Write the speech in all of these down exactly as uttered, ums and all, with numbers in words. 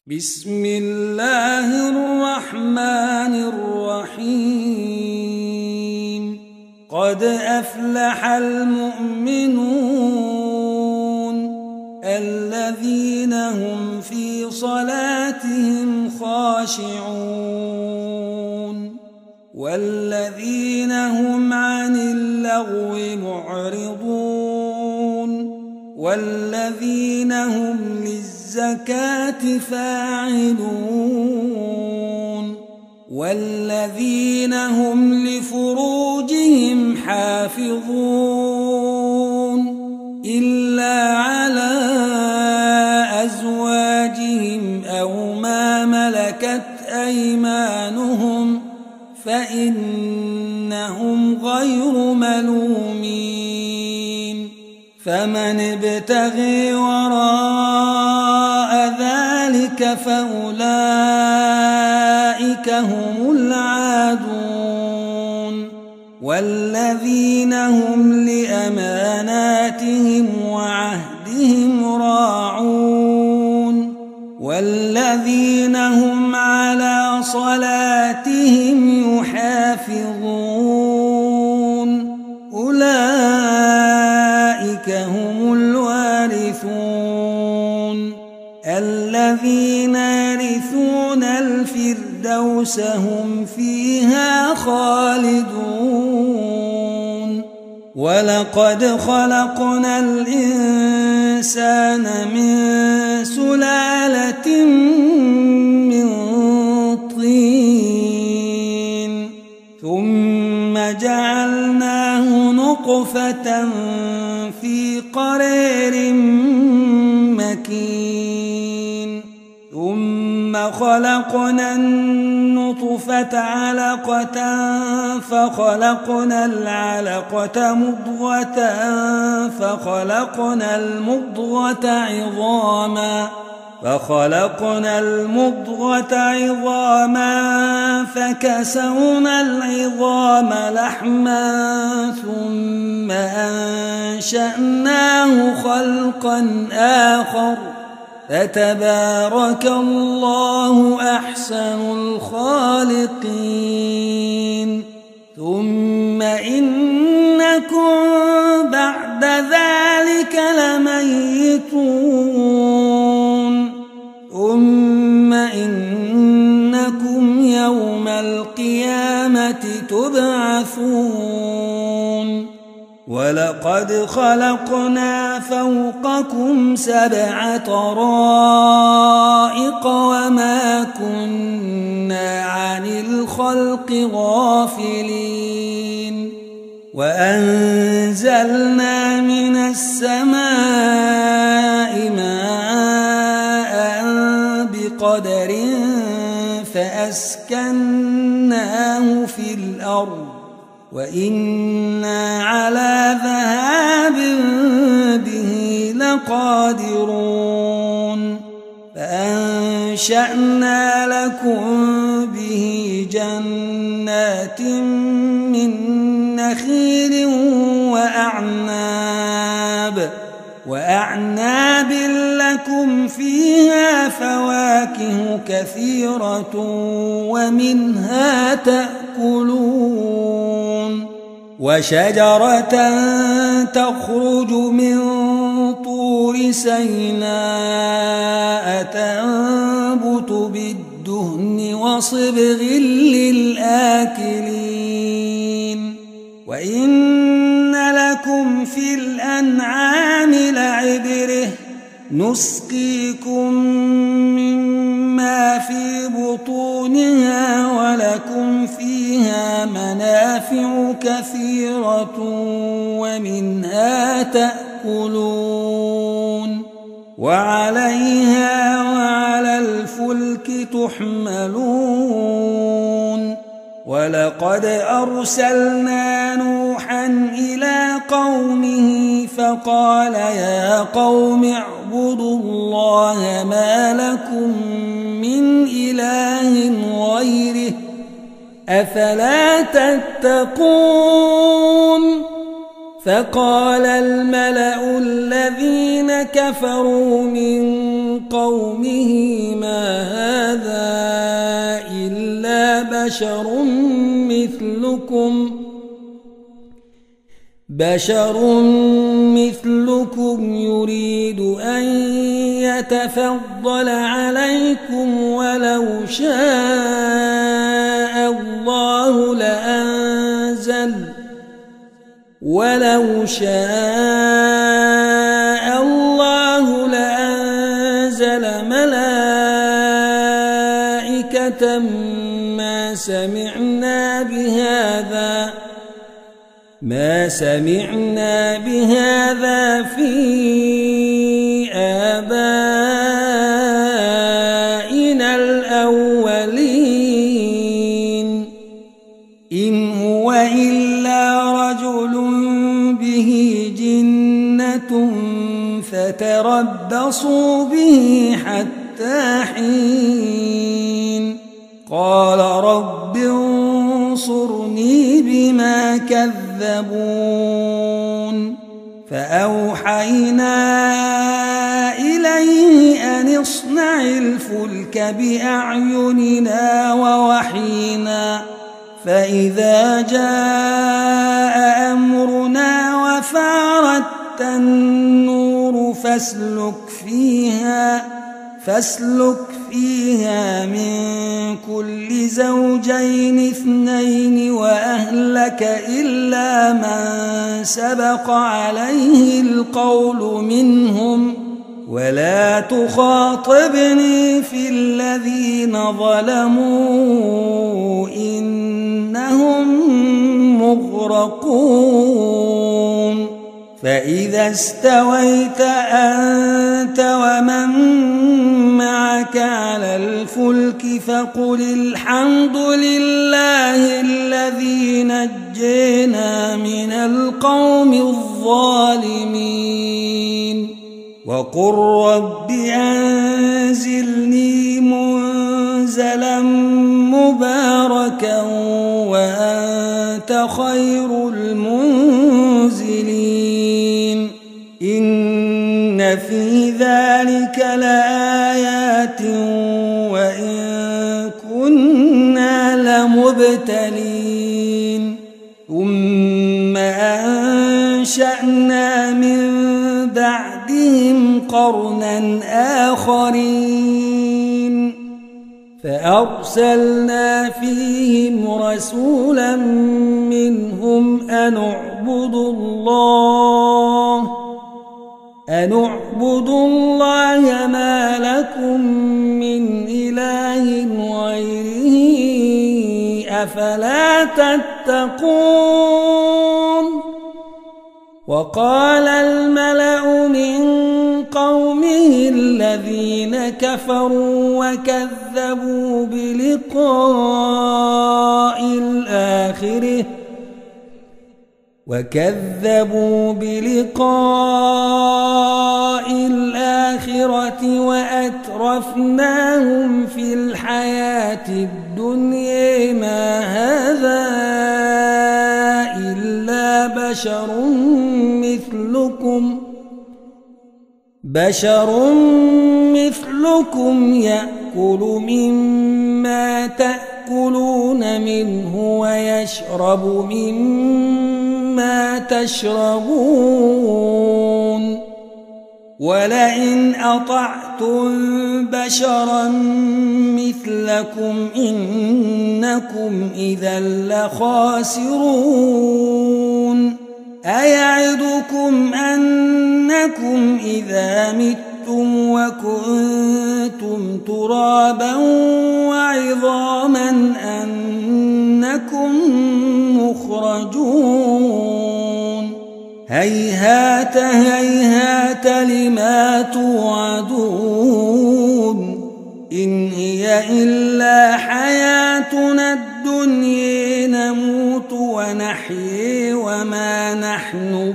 بسم الله الرحمن الرحيم قد أفلح المؤمنون الذين هم في صلاتهم خاشعون والذين هم عن اللغو معرضون والذين هم للزكاة فاعلون والذين هم لفروجهم حافظون إلا على أزواجهم أو ما ملكت أيمانهم فإنهم غير ملومين فمن ابتغي وراء ذلك فأولئك هم العادون والذين هم لأماناتهم وعهدهم راعون والذين هم على صلاتهم يحافظون أولئك هم الوارثون الذين يرثون الفردوس هم فيها خالدون ولقد خلقنا الإنسان من سلالة من طين ثم جعلناه نطفة في قرير مكين ثم خلقنا النطفة علقة فخلقنا العلقة مضغة فخلقنا المضغة عظاما فخلقنا المضغة عظاما فكسونا العظام لحما ثم أنشأناه خلقا آخر فتبارك الله أحسن الخالقين ثم إنكم بعد ذلك لميتون ثم إنكم يوم القيامة تبعثون ولقد خلقنا فوقكم سبع طرائق وما كنا عن الخلق غافلين وأنزلنا من السماء ماء بقدر فأسكناه في الأرض وإنا على ذهاب به لقادرون فأنشأنا لكم به جنات من نخيل وأعناب وأعناب لكم فيها فواكه كثيرة ومنها تأكلون وشجرة تخرج من طور سيناء تنبت بالدهن وصبغ للآكلين وإن لكم في الأنعام لعبرة نسقيكم مما في بطونها ولكم فيها منافع كثيرة ومنها تأكلون وعليها وعلى الفلك تحملون ولقد أرسلنا نوحا إلى قومه فقال يا قوم اعبدوا الله ما لكم من إله غيره أفلا تتقون فقال الملأ الذين كفروا من قومه ما بشر مثلكم بشر مثلكم يريد أن يتفضل عليكم ولو شاء الله لأنزل ولو شاء الله لأنزل ملائكة ما سمعنا بهذا ما سمعنا بهذا في آبائنا الأولين إن هو إلا رجل به جنة فتربصوا به حتى حين قال رب انصرني بما كذبون فأوحينا إليه أن اصنع الفلك بأعيننا ووحينا فإذا جاء أمرنا وفارت النور فاسلك فيها فاسلك فيها من كل زوجين اثنين وأهلك إلا من سبق عليه القول منهم ولا تخاطبني في الذين ظلموا إنهم مغرقون فإذا استويت أنت ومن معك على الفلك فقل الحمد لله الذي نجينا من القوم الظالمين وقل رب أنزلني منزلا مباركا وأنت خير المنزلين إن في ذلك لآيات وإن كنا لمبتلين ثم أنشأنا من بعدهم قرنا آخرين فأرسلنا فيهم رسولا منهم أن اعبدوا الله أن اعبدوا الله ما لكم من إله غيره أفلا تتقون وقال الملأ من قومه الذين كفروا وكذبوا بلقاء الآخرة وكذبوا بلقاء الآخرة وأترفناهم في الحياة الدنيا ما هذا إلا بشر مثلكم بشر مثلكم يأكل مما تأكلون منه ويشرب مما تشربون ولئن أطعتم بشرا مثلكم إنكم إذا لخاسرون أيعدكم أنكم إذا متم وكنتم ترابا وعظاما أنكم مخرجون هيهات هيهات لما توعدون إن هي إلا حياتنا الدنيا نموت ونحيي وما نحن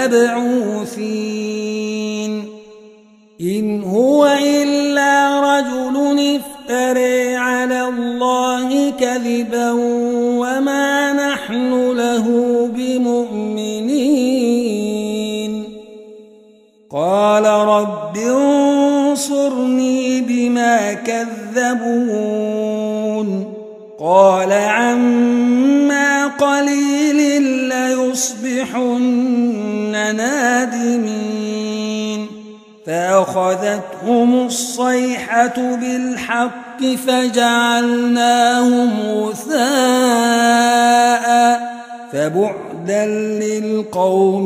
بمبعوثين إن هو إلا رجل افترى على الله كذبا وما نحن له بمؤمنين قال رب انصرني بما كذبون قال عما قليل ليصبحن نادمين فأخذتهم الصيحة بالحق فجعلناهم غثاء فبعدا للقوم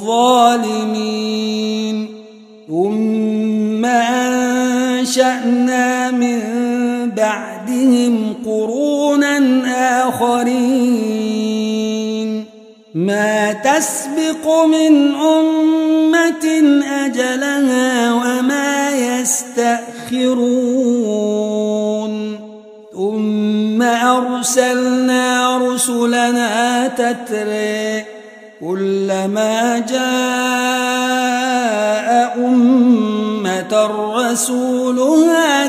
الظالمين ثم أنشأنا من بعدهم قرونا آخرين ما تسبق من أمة أجلها وما يستأخرون ثم أرسلنا رسلنا تترى كلما جاء أمة رسولها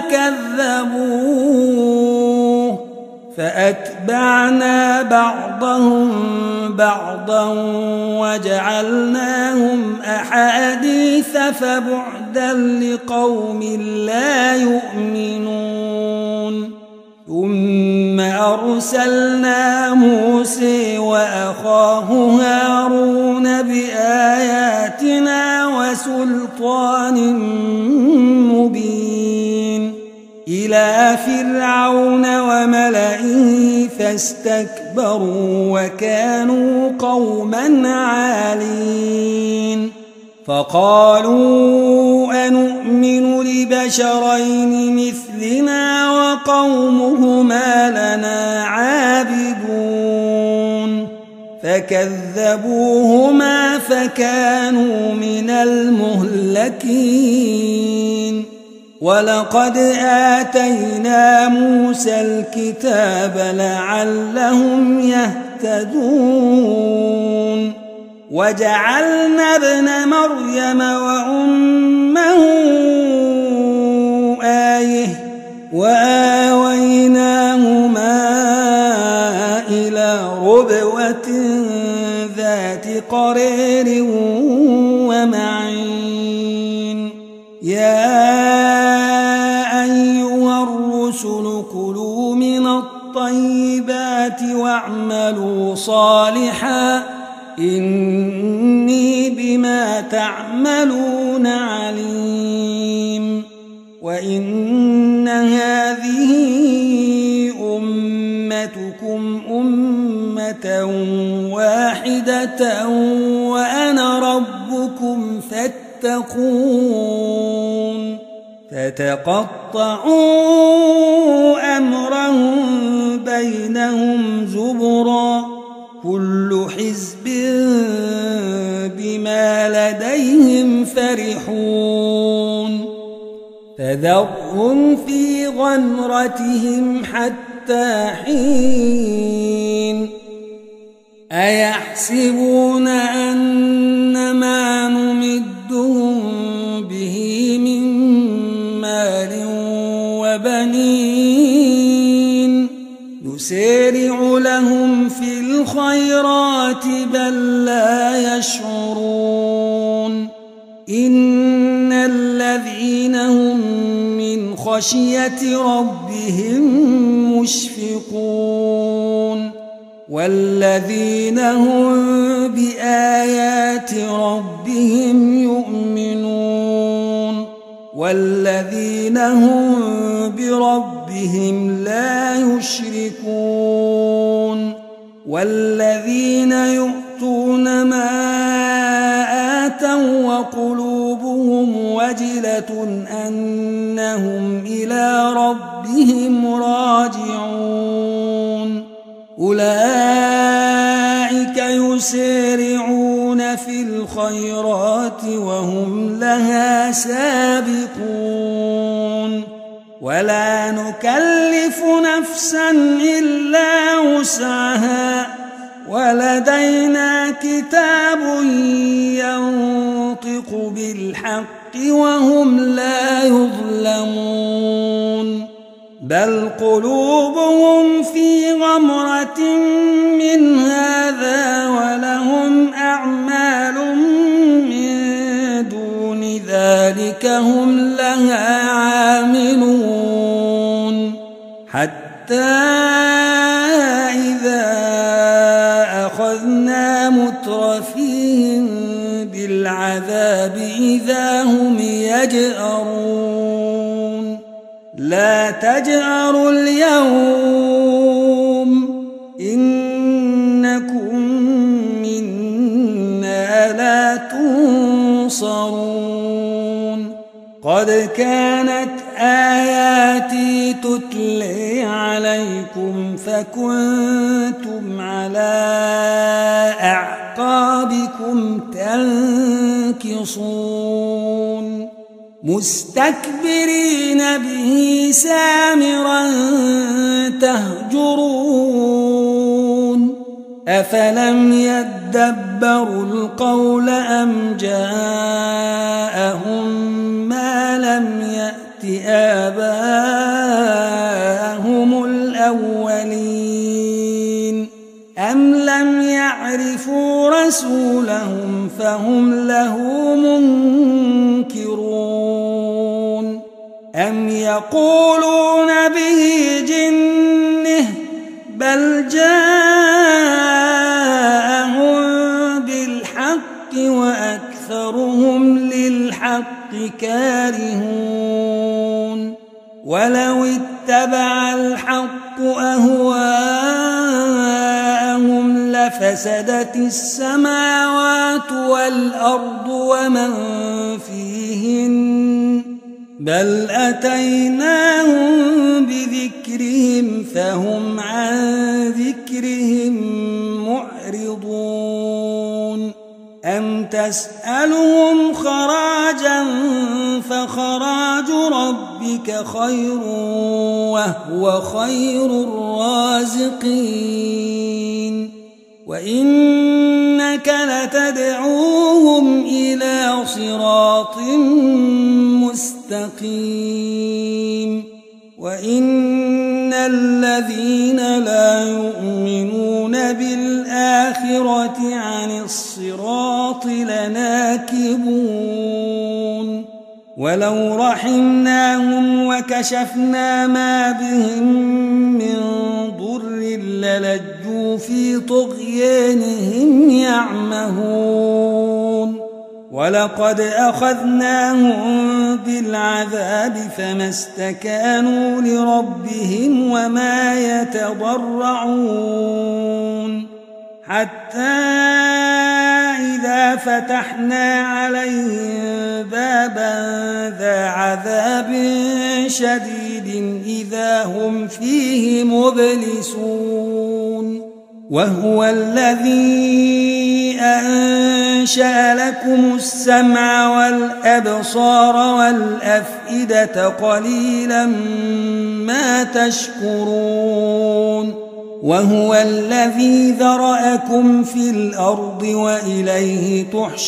كذبوه فأتبعنا بعضهم بعضا وجعلناهم أحاديث فبعدا لقوم لا يؤمنون ثم أرسلنا موسى وأخاه هارون بآياتنا وسلطان مبين إلى فرعون وملئه فاستكبروا وكانوا قوما عالين فقالوا أنؤمن لبشرين مثلنا وقومهما لنا عابدون فكذبوهما فكانوا من المهلكين ولقد آتينا موسى الكتاب لعلهم يهتدون وجعلنا ابن مريم وأمه آية وآويناهما إلى ربوة ذات قرار ومعين يا أيها الرسل كلوا من الطيبات واعملوا صالحا إني بما تعملون عليم وإن هذه أمتكم أمة واحدة وأنا ربكم فاتقون فتقطعوا أمرهم بينهم زبرا كل حزب بما لديهم فرحون فذرهم في غمرتهم حتى حين أيحسبون أن ما نمدهم به من مال وبنين نسارع لهم في الخيرات بل لا يشعرون إن الذين هم من خشية ربهم مشفقون والذين هم بآيات ربهم يؤمنون والذين هم بربهم لا يشركون والذين يؤتون ما آتوا وقلوبهم وجلة أنهم إلى ربهم راجعون أولئك يسارعون في الخيرات وهم لها سابقون ولا نكلف نفسا إلا وسعها ولدينا كتاب ينطق بالحق وهم لا يظلمون بل قلوبهم في غمرة من هذا ولهم أعمال من دون ذلك هم لها عاملون حتى حتى إذا أخذنا مترفيهم بالعذاب إذا هم يجأرون لا تجأروا اليوم إنكم منا لا تنصرون قد كانت آياتي تتلي عليكم فكنتم على أعقابكم تنكصون مستكبرين به سامرا تهجرون أفلم يدبروا القول أم جاءهم ما لم يأت آباءهم الأولين أم لم يعرفوا رسولهم فهم له منكرون أم يقولون به جنة بل جاءهم بالحق وأكثرهم للحق كارهون ولو اتبع الحق أهواءهم لفسدت السماوات والأرض ومن فيهن بل أتيناهم بذكرهم فهم عن ذكرهم معرضون أم تسألهم خراجا فخراج ربك خير وهو خير الرازقين وإنك لتدعوهم إلى صراط مستقيم وإن الذين لا يؤمنون بالآخرة عن الصراط لناكبون ولو رحمناهم وكشفنا ما بهم من ضر للجوا في طغيانهم يعمهون ولقد أخذناهم بالعذاب فما استكانوا لربهم وما يتضرعون حتى إذا فتحنا عليهم بابا ذا عذاب شديد إذا هم فيه مبلسون وهو الذي أنشأ لكم السمع والأبصار والأفئدة قليلا ما تشكرون وهو الذي ذرأكم في الأرض وإليه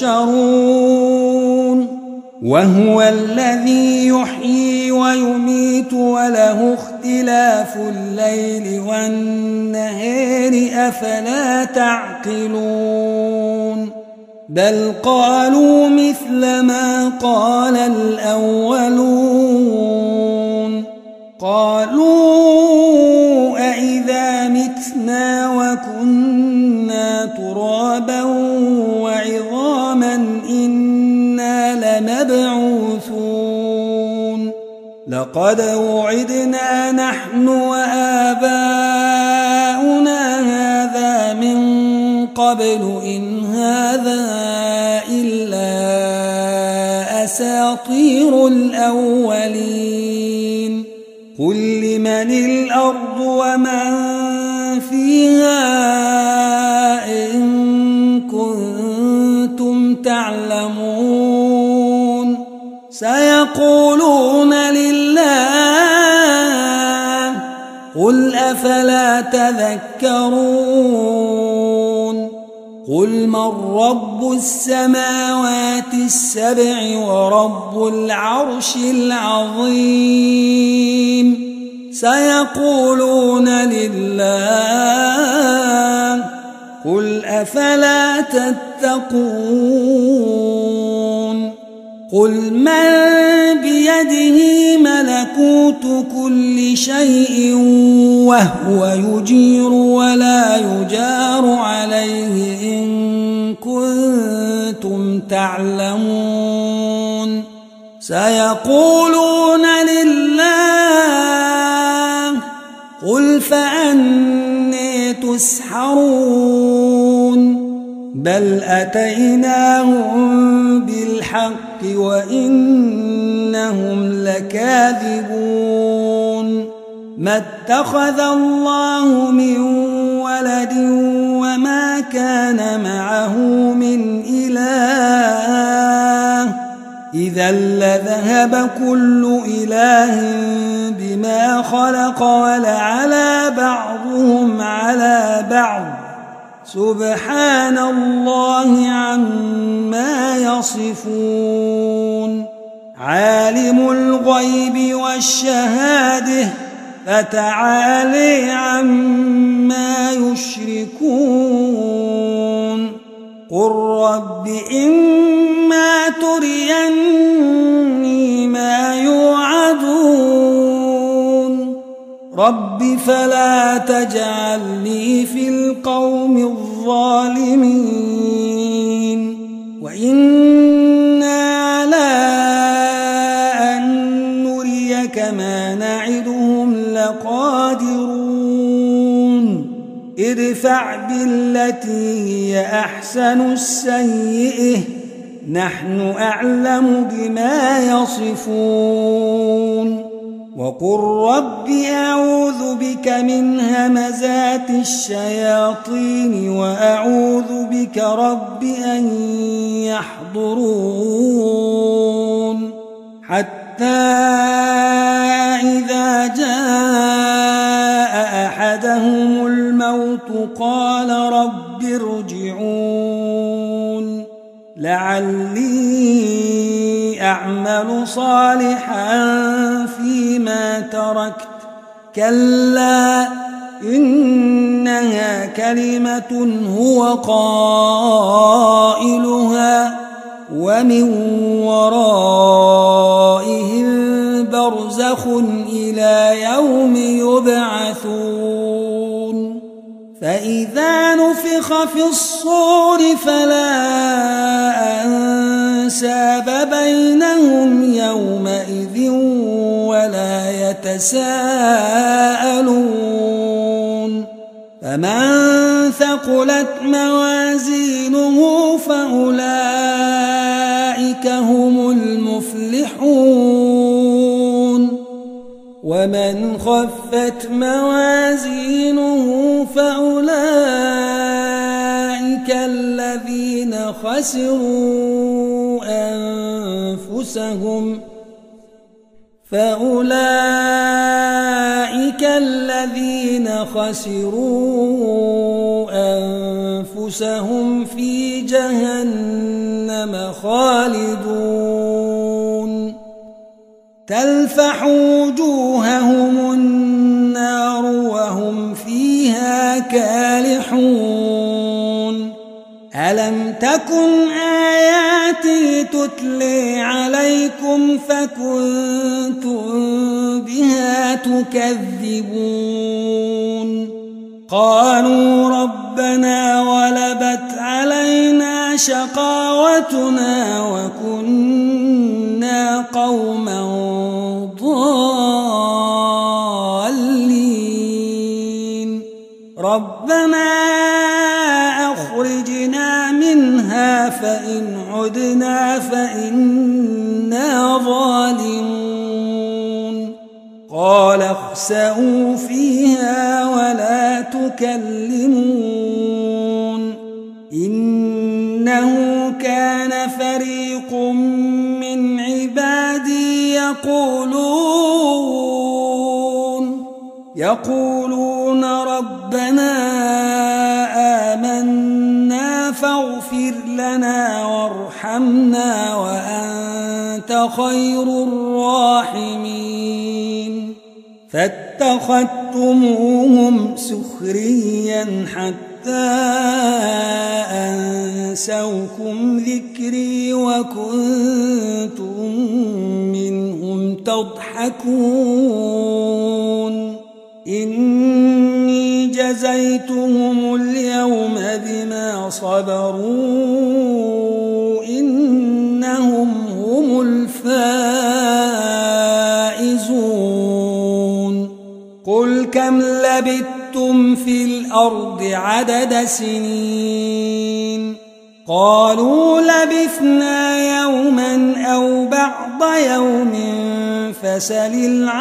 تحشرون وهو الذي يحيي ويميت وله اختلاف الليل والنهار أفلا تعقلون بل قالوا مثل ما قال الأولون قالوا أإذا متنا وكنا ترابا وعظاما إنا لمبعوثون لقد وعدنا نحن وآباؤنا هذا من قبل إن هذا إلا أساطير الأولين قل لمن الأرض ومن فيها إن كنتم تعلمون سيقولون لله قل أفلا تذكرون قل من رب السماوات السبع ورب العرش العظيم سيقولون لله قل أفلا تتقون قل من بيده ملكوت كل شيء وهو يجير ولا يجار عليه إن كنتم تعلمون سيقولون لله قل فأني تسحرون بل أتيناهم بالحق وإنهم لكاذبون ما اتخذ الله من ولد وما كان معه من إله إذا لذهب كل إله بما خلق ولعلى بعضهم على بعض سبحان الله عما يصفون عالم الغيب والشهادة فتعالي عما يشركون قل رب إما تريني ما يوعدون رب فلا تجعلني في القوم الظالمين وإنا على أن نريك ما نعدهم لقادرون ادفع بالتي هي أحسن السيئة نحن أعلم بما يصفون وقل رب أعوذ بك من همزات الشياطين وأعوذ بك رب أن يحضرون حتى إذا جاء أحدهم الموت قال رب ارجعون لعلي أعمل صالحا فيما تركت كلا إنها كلمة هو قائلها ومن ورائهم برزخ إلى يوم يبعثون فإذا نفخ في الصور فلا أنساب بينهم يومئذ ولا يتساءلون فمن ثقلت موازينه فأولئك هم المفلحون ومن خفت موازينه فأولئك الذين خسروا أنفسهم فأولئك الذين خسروا أنفسهم في جهنم خالدون تلفح وجوههم النار وهم فيها كالحون ألم تكن آياتي تتلي عليكم فكنتم بها تكذبون قالوا ربنا غلبت علينا شقاوتنا وكنا قوما ضالين ربنا أخرجنا منها فإن عدنا فإنا ظالمون قال اخسئوا فيها ولا تكلمون إنه كان فريق من عبادي يقولون يقولون ربنا آمنا فاغفر لنا وارحمنا وأنت خير الراحمين فاتخذتموهم سخريا حتى أنسوكم ذكري وكنتم منهم تضحكون إني جزيتهم اليوم بما صبروا إنهم هم الفائزون قل كم لبثتم في الأرض عدد سنين قالوا لبثنا يوما أو بعض يوم فسل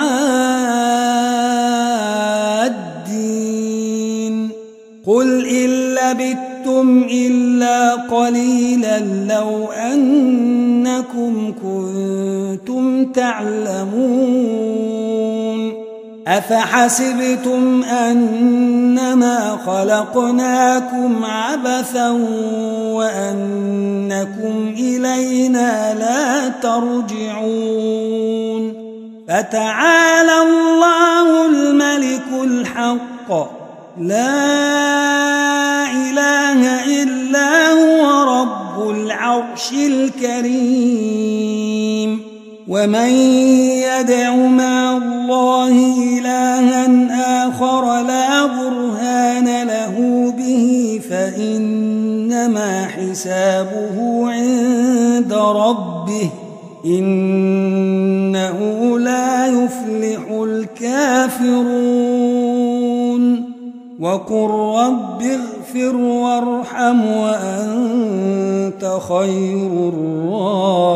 العادين قل إن لبثتم إلا قليلا لو أنكم كنتم تعلمون أفحسبتم أنما خلقناكم عبثا وأنكم إلينا لا ترجعون فتعالى الله الملك الحق لا إله إلا هو رب العرش الكريم ومن يدع مع الله إلها آخر لا برهان له به فإنما حسابه عند ربه إنه لا يفلح الكافرون وقل رب اغفر وارحم وأنت خير الراحمين